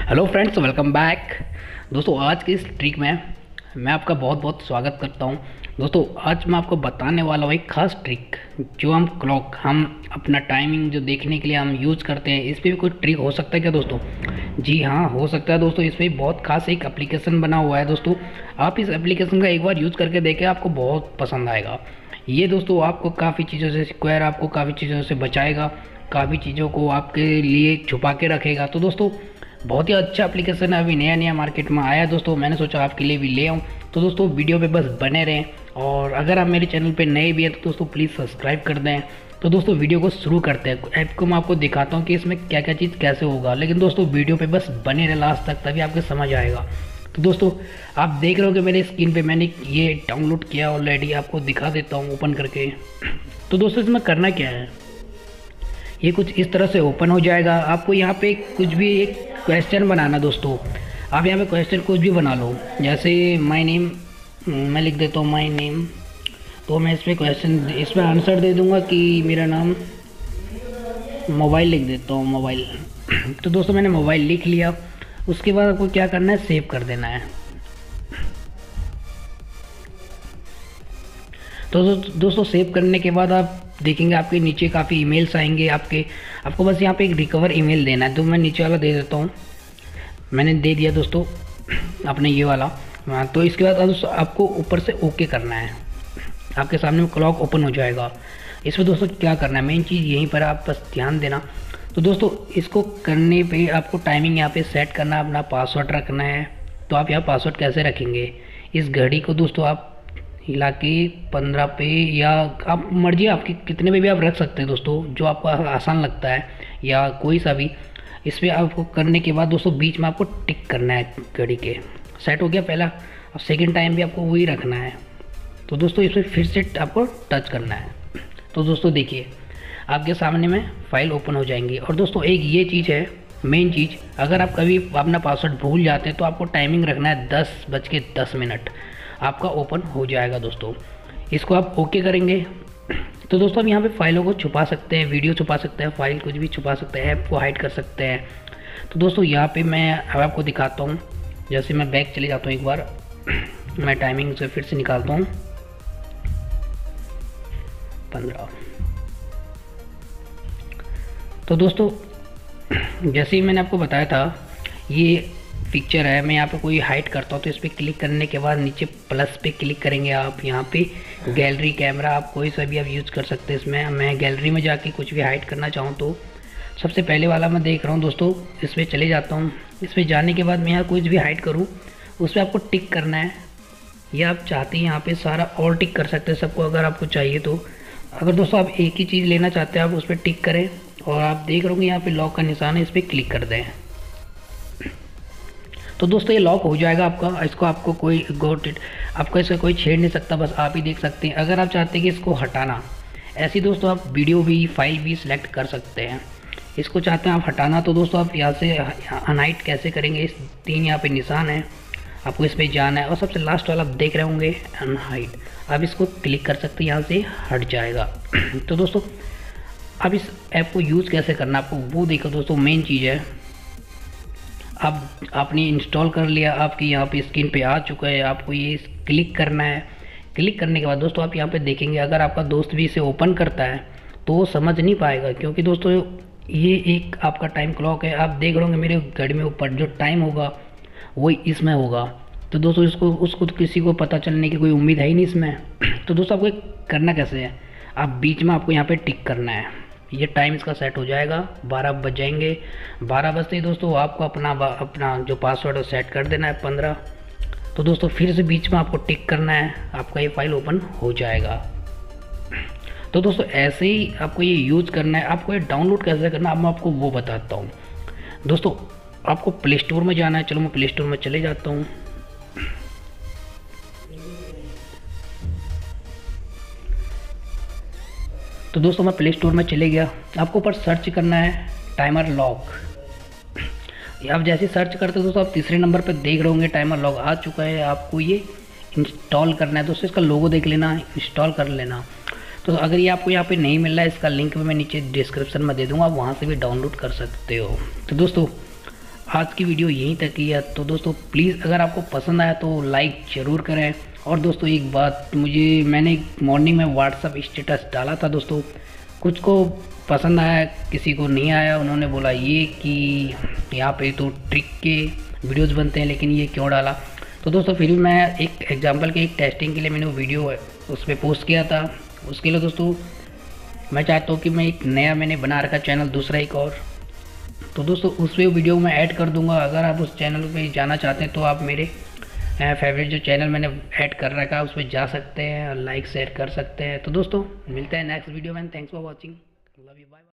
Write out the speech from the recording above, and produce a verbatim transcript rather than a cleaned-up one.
Hello friends, welcome back. दोस्तों, आज की इस ट्रिक में मैं आपका बहुत बहुत स्वागत करता हूं। दोस्तों, आज मैं आपको बताने वाला हूँ एक खास ट्रिक जो हम क्लॉक हम अपना टाइमिंग जो देखने के लिए हम यूज़ करते हैं। इस पर भी कोई ट्रिक हो सकता है क्या दोस्तों? जी हाँ, हो सकता है दोस्तों। इस पर बहुत खास एक एप्लीकेशन बना हुआ है दोस्तों। आप इस एप्लीकेशन का एक बार यूज़ करके देखें, आपको बहुत पसंद आएगा। ये दोस्तों आपको काफ़ी चीज़ों से स्क्वायर आपको काफ़ी चीज़ों से बचाएगा, काफ़ी चीज़ों को आपके लिए छुपा के रखेगा। तो दोस्तों, बहुत ही अच्छा एप्लीकेशन है, अभी नया नया मार्केट में आया है दोस्तों। मैंने सोचा आपके लिए भी ले आऊँ। तो दोस्तों, वीडियो पे बस बने रहें, और अगर आप मेरे चैनल पे नए भी हैं तो दोस्तों प्लीज़ सब्सक्राइब कर दें। तो दोस्तों, वीडियो को शुरू करते हैं। ऐप को मैं आपको दिखाता हूँ कि इसमें क्या क्या चीज़ कैसे होगा, लेकिन दोस्तों वीडियो पे बस बने रहे लास्ट तक, तभी आपको समझ आएगा। तो दोस्तों, आप देख रहे हो कि मेरे स्क्रीन पे मैंने ये डाउनलोड किया ऑलरेडी, आपको दिखा देता हूँ ओपन करके। तो दोस्तों, इसमें करना क्या है, ये कुछ इस तरह से ओपन हो जाएगा। आपको यहाँ पे कुछ भी एक क्वेश्चन बनाना दोस्तों। आप यहाँ पे क्वेश्चन कुछ भी बना लो, जैसे माय नेम मैं लिख देता हूँ माय नेम। तो मैं इसमें क्वेश्चन इसमें आंसर दे दूँगा कि मेरा नाम, मोबाइल लिख देता हूँ मोबाइल। तो दोस्तों, मैंने मोबाइल लिख लिया। उसके बाद आपको क्या करना है, सेव कर देना है। तो दोस्तों, सेव करने के बाद आप देखेंगे आपके नीचे काफ़ी ईमेल्स आएंगे आपके। आपको बस यहाँ पे एक रिकवर ईमेल देना है। तो मैं नीचे वाला दे देता हूँ, मैंने दे दिया दोस्तों अपने ये वाला। तो इसके बाद दोस्तों आपको ऊपर से ओके करना है, आपके सामने में क्लॉक ओपन हो जाएगा। इसमें दोस्तों क्या करना है, मेन चीज़ यहीं पर आप बस ध्यान देना। तो दोस्तों, इसको करने पे आपको टाइमिंग यहाँ पे सेट करना है, अपना पासवर्ड रखना है। तो आप यहाँ पासवर्ड कैसे रखेंगे, इस घड़ी को दोस्तों आप हिला के पंद्रह पे, या आप मर्जी आपकी कितने पे भी आप रख सकते हैं दोस्तों, जो आपको आसान लगता है, या कोई सा भी। इस पर आपको करने के बाद दोस्तों बीच में आपको टिक करना है घड़ी के। सेट हो गया पहला। अब सेकेंड टाइम भी आपको वही रखना है। तो दोस्तों, इसमें फिर से आपको टच करना है। तो दोस्तों देखिए, आपके सामने में फाइल ओपन हो जाएंगी। और दोस्तों, एक ये चीज़ है मेन चीज़, अगर आप कभी अपना पासवर्ड भूल जाते हैं तो आपको टाइमिंग रखना है दस बज के दस मिनट, आपका ओपन हो जाएगा दोस्तों। इसको आप ओके करेंगे। तो दोस्तों, हम यहाँ पे फाइलों को छुपा सकते हैं, वीडियो छुपा सकते हैं, फाइल कुछ भी छुपा सकते हैं, ऐप को हाइड कर सकते हैं। तो दोस्तों, यहाँ पे मैं अब आपको दिखाता हूँ। जैसे मैं बैक चले जाता हूँ एक बार, मैं टाइमिंग से फिर से निकालता हूँ पंद्रह। तो दोस्तों, जैसे ही मैंने आपको बताया था, ये पिक्चर है। मैं यहाँ पे कोई हाइड करता हूँ तो इस पर क्लिक करने के बाद नीचे प्लस पे क्लिक करेंगे आप। यहाँ पे गैलरी कैमरा, आप कोई सा भी आप यूज़ कर सकते हैं इसमें। मैं गैलरी में जाके कुछ भी हाइड करना चाहूँ तो सबसे पहले वाला मैं देख रहा हूँ दोस्तों, इस पर चले जाता हूँ। इस पर जाने के बाद मैं यहाँ कुछ भी हाइड करूँ उस पर आपको टिक करना है, या आप चाहते हैं यहाँ पर सारा और टिक कर सकते हैं सबको, अगर आपको चाहिए तो। अगर दोस्तों आप एक ही चीज़ लेना चाहते हैं, आप उस पर टिक करें, और आप देख रहे होंगे यहाँ पर लॉक का निशान है, इस पर क्लिक कर दें। तो दोस्तों, ये लॉक हो जाएगा आपका। इसको आपको कोई गोट आपको इसका कोई छेड़ नहीं सकता, बस आप ही देख सकते हैं। अगर आप चाहते हैं कि इसको हटाना, ऐसे दोस्तों आप वीडियो भी फाइल भी सिलेक्ट कर सकते हैं। इसको चाहते हैं आप हटाना, तो दोस्तों आप यहाँ से अनहाइड कैसे करेंगे, इस तीन यहाँ पे निशान है, आपको इस पर जाना है, और सबसे लास्ट वाला आप देख रहे होंगे अनहाइड, आप इसको क्लिक कर सकते हैं, यहाँ से हट जाएगा। तो दोस्तों, अब इस ऐप को यूज़ कैसे करना आपको वो देखो दोस्तों। मेन चीज़ है, अब आपने इंस्टॉल कर लिया, आपकी यहाँ पे स्क्रीन पे आ चुका है, आपको ये क्लिक करना है। क्लिक करने के बाद दोस्तों आप यहाँ पे देखेंगे, अगर आपका दोस्त भी इसे ओपन करता है तो वो समझ नहीं पाएगा, क्योंकि दोस्तों ये एक आपका टाइम क्लॉक है। आप देख रहे होंगे मेरे घड़ी में ऊपर जो टाइम होगा वही इसमें होगा। तो दोस्तों, इसको उसको तो किसी को पता चलने की कोई उम्मीद है ही नहीं इसमें। तो दोस्तों, आपको करना कैसे है, आप बीच में आपको यहाँ पर टिक करना है, ये टाइम इसका सेट हो जाएगा। बारह बज जाएंगे, बारह बजते ही दोस्तों आपको अपना अपना जो पासवर्ड है सेट कर देना है पंद्रह। तो दोस्तों, फिर से बीच में आपको टिक करना है, आपका ये फाइल ओपन हो जाएगा। तो दोस्तों, ऐसे ही आपको ये यूज़ करना है। आपको ये डाउनलोड कैसे करना है अब मैं आपको वो बताता हूँ दोस्तों। आपको प्ले स्टोर में जाना है। चलो मैं प्ले स्टोर में चले जाता हूँ। तो दोस्तों, मैं प्ले स्टोर में चले गया। आपको ऊपर सर्च करना है टाइमर लॉक। आप जैसे सर्च करते हो दोस्तों, आप तीसरे नंबर पर देख रहे होंगे टाइमर लॉक आ चुका है। आपको ये इंस्टॉल करना है दोस्तों, इसका लोगो देख लेना, इंस्टॉल कर लेना। तो अगर ये आपको यहाँ पे नहीं मिल रहा है, इसका लिंक भी मैं नीचे डिस्क्रिप्शन में दे दूँगा, आप वहाँ से भी डाउनलोड कर सकते हो। तो दोस्तों, आज की वीडियो यहीं तक ही है। तो दोस्तों प्लीज़ अगर आपको पसंद आया तो लाइक ज़रूर करें। और दोस्तों एक बात, मुझे मैंने मॉर्निंग में व्हाट्सअप स्टेटस डाला था दोस्तों, कुछ को पसंद आया किसी को नहीं आया। उन्होंने बोला ये कि यहाँ पे तो ट्रिक के वीडियोस बनते हैं लेकिन ये क्यों डाला। तो दोस्तों फिर भी मैं एक एग्जांपल के एक टेस्टिंग के लिए मैंने वो वीडियो उस पर पोस्ट किया था। उसके लिए दोस्तों मैं चाहता हूँ कि मैं एक नया मैंने बना रखा चैनल दूसरा एक और, तो दोस्तों उस पर वीडियो मैं ऐड कर दूंगा। अगर आप उस चैनल पे जाना चाहते हैं तो आप मेरे फेवरेट जो चैनल मैंने ऐड कर रखा है उस पर जा सकते हैं और लाइक शेयर कर सकते हैं। तो दोस्तों मिलते हैं नेक्स्ट वीडियो में। Thanks for watching, love you, bye.